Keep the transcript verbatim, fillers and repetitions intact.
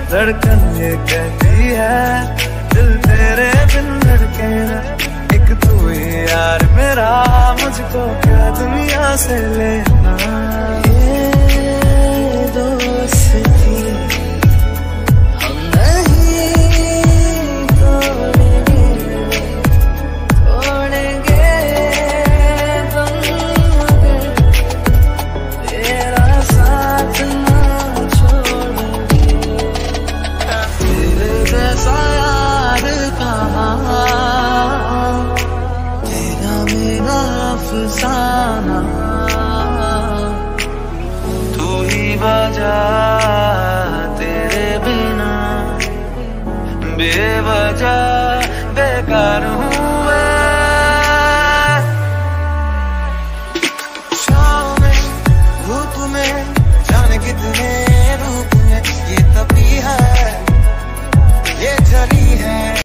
धड़कन ये कहती है दिल तेरे बिन धड़के ना। एक तू ही यार मेरा, मुझको क्या दुनिया से लेना। ये दोस्ती हम नहीं तोड़ेंगे, तोड़ेंगे तुम मगर तेरा साथ ना छोड़ेंगे। तेरे जैसा यार कहाँ, तेरा मेरा अफसाना। तू ही वजह, तेरे बिना बेवजह बेकार हूँ मैं। शाम में धूप में जाने कितने रूप में, ये तभी है ये जली है।